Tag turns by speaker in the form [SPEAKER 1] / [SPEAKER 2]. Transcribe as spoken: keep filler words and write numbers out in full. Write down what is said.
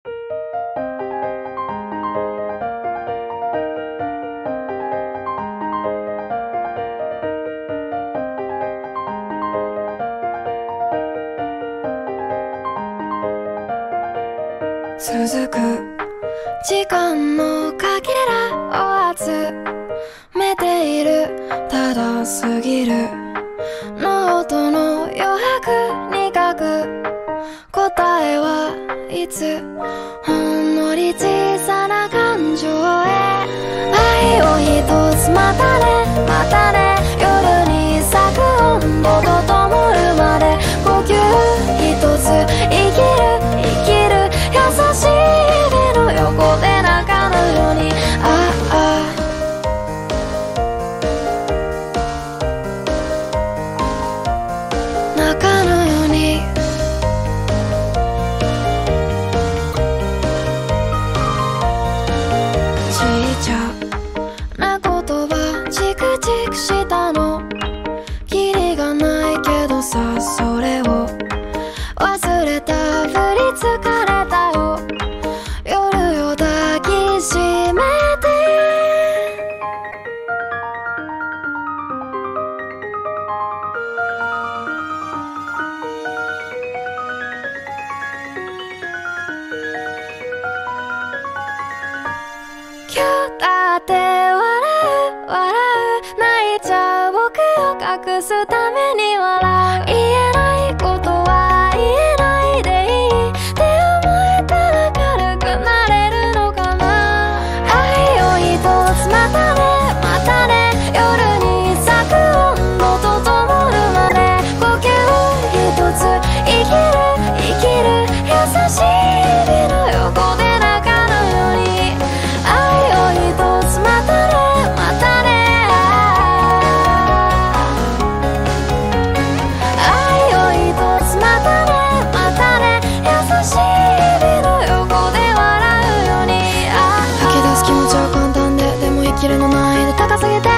[SPEAKER 1] 続く時間のかけらを集めている。ただ過ぎるノートの余白に書く答えはいつほんのり小さな感情へ愛を一つまたねまたね夜に咲く温度と灯るまで呼吸一つ生きる生きる優しい指の横で中のようにああ中のようにちっちゃな言葉チクチクしたのキリがないけどさそれを忘れたふり疲れたよ夜を抱きしめて今日だって笑う笑う泣いちゃう僕を隠すために笑う言えないことは言えないでいいって思えたら軽くなれるのかな愛を一つまたねまたね夜に咲く温度と灯るまで呼吸一つ生きる生きる優しい指の横で中のように愛を一つまたねまたね愛を一つまたねまたね優しい指の横で笑うように吐き出す気持ちは簡単ででも生きるの難易度高すぎて